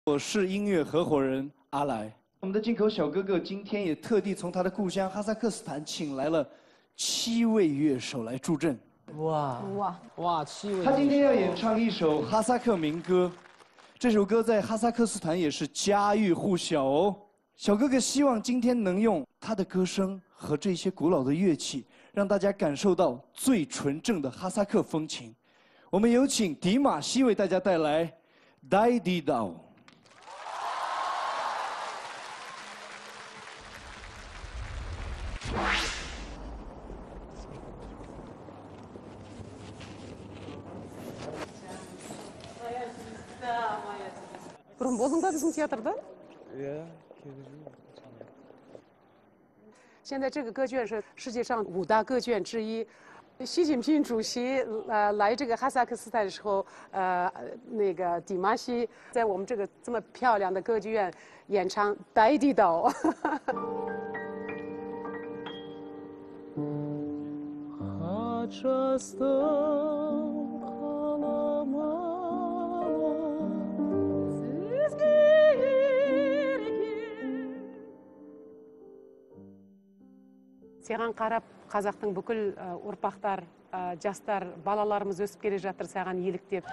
我是音乐合伙人阿来。我们的进口小哥哥今天也特地从他的故乡哈萨克斯坦请来了7位乐手来助阵。 哇，7位！ 他今天要演唱一首哈萨克民歌，这首歌在哈萨克斯坦也是家喻户晓哦。小哥哥希望今天能用他的歌声和这些古老的乐器，让大家感受到最纯正的哈萨克风情。我们有请迪玛希为大家带来《呆迪岛》。 бұрын болдың ба біздің театрда? 现在这个歌剧是世界上5大歌剧之一。习近平主席来这个哈萨克斯坦的时候，那个迪玛希在我们这个这么漂亮的歌剧院演唱《呆地岛》。Саған қарап, қазақтың бүкіл ұрпақтар, жастар, балаларымыз өсіп келе жатыр саған еліктеп.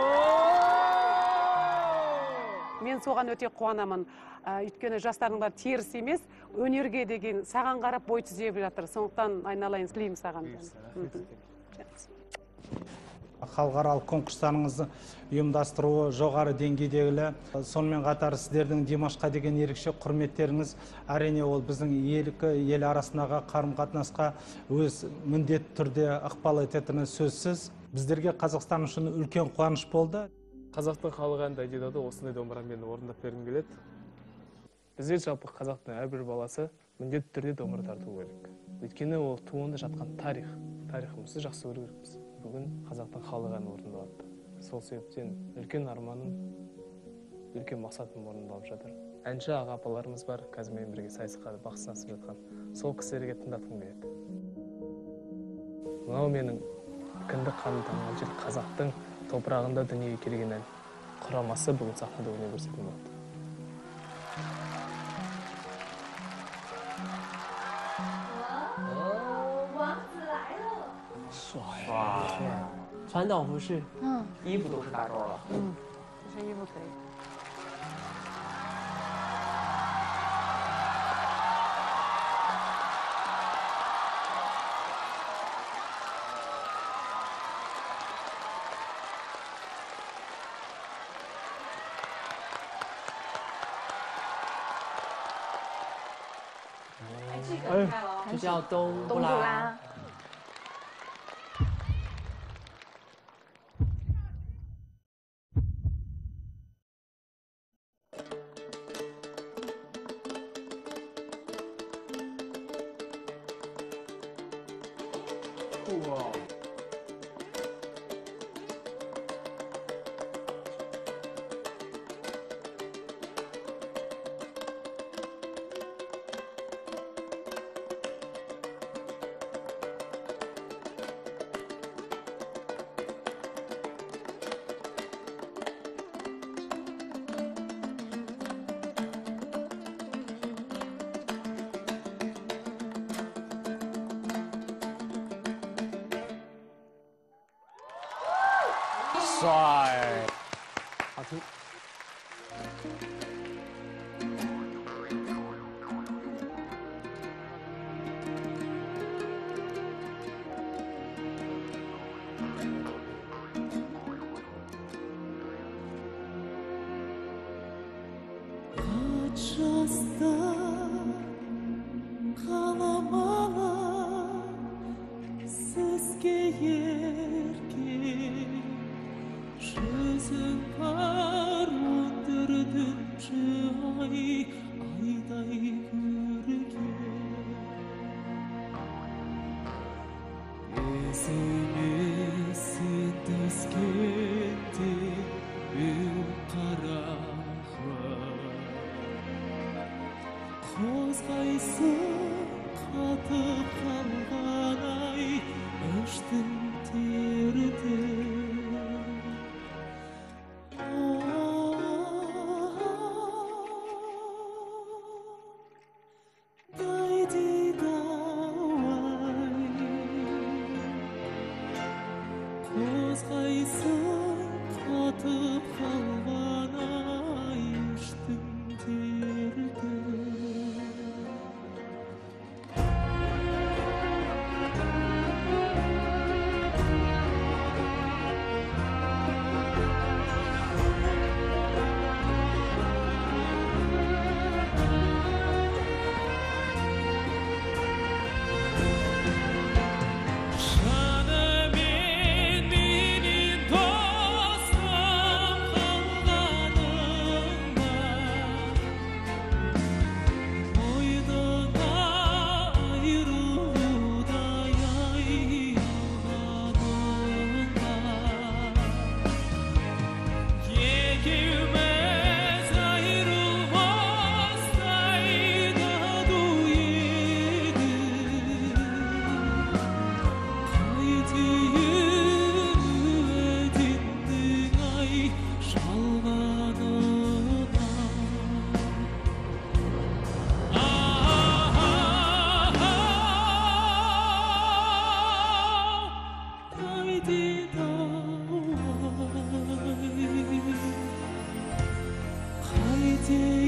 Мен соған өте қуанамын. Өйткені жастардың бәрі теріс емес, өнерге деген саған қарап бой түзеп жатыр. Сондықтан айналайын тілеймін саған. Халықаралық конкурстарыңызды ұйымдастыруы жоғары деңгейдегілі. Сонымен қатар сіздердің Димашқа деген ерекше құрметтеріңіз, әрине ол біздің ел арасындағы қарым-қатынасқа өз міндетті түрде ықпал ететіні сөзсіз. Біздерге Қазақстан үшін үлкен қуаныш болды. Қазақтың халық әнін «呆地岛»да осындай домбырамен орындап бергім келеді. Бізде жалпы қазақтың әрбір баласы міндетті түрде домбыра тарту керек. Өйткені ол туынды жатқан тарихымызды жақсы көру керекпіз. Бүгін қазақтың халық әні орындалады. Сол себептен үлкен арманым, үлкен мақсатым орындалып жатыр. Әнші аға-апаларымыз бар, қазірмен бірге сайысқа бақ сынасып жатқан. Сол кісілерге тыңдатқым келеді. Мынау менің кіндік қаным тамған жер қазақтың топырағында дүниеге келген ән. Құрамасы бүгін сахнада өнер көрсетілмек. 哇，传统服饰，衣服都是大招了。 这身衣服可以。 这叫冬不拉。 帅，好听。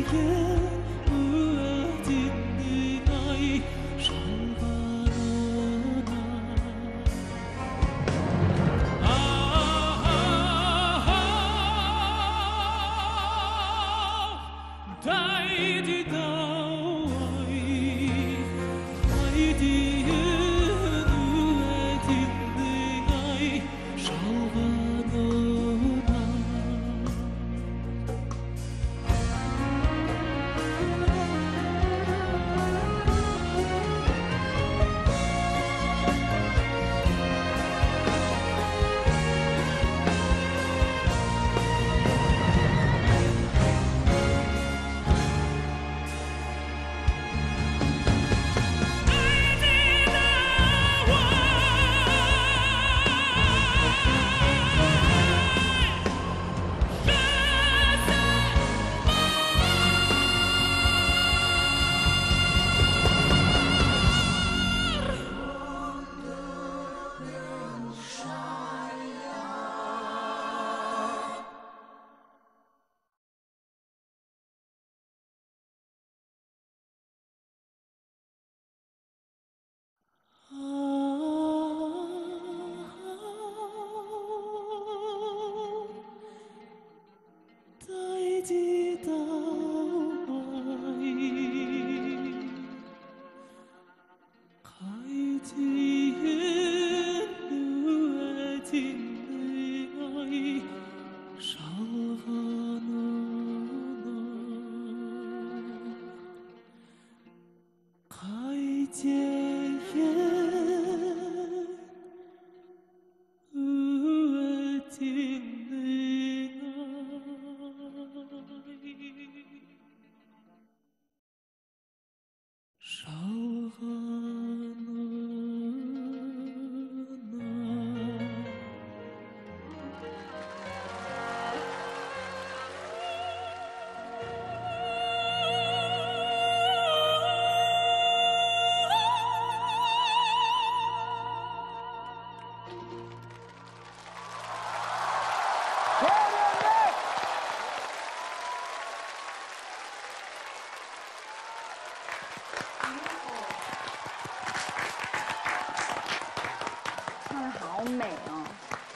好美哦！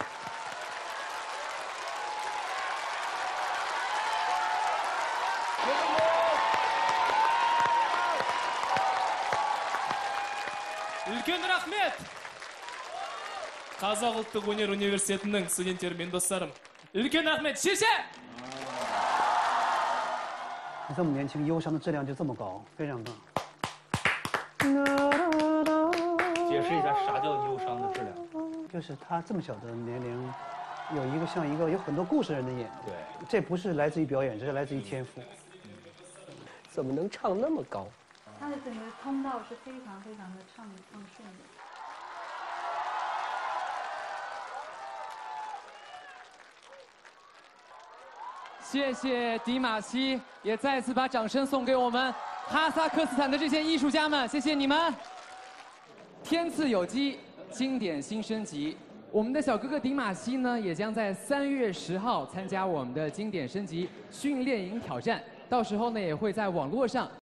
Үлкен рахмет! Қазақ ұлттық өнер университетінің студенттері мен достарым. Үлкен рахмет,谢谢! 这么年轻，忧伤的质量就这么高，非常棒。 解释一下啥叫忧伤的质量？ 就是他这么小的年龄，有一个像一个有很多故事的人的眼睛。 对， 这不是来自于表演，这是来自于天赋。 怎么能唱那么高？ 他的整个通道是非常非常的畅顺的。 谢谢迪玛希，也再次把掌声送给我们哈萨克斯坦的这些艺术家们，谢谢你们！天赐有机，经典新升级。我们的小哥哥迪玛希呢，也将在3月10号参加我们的经典升级训练营挑战，到时候呢，也会在网络上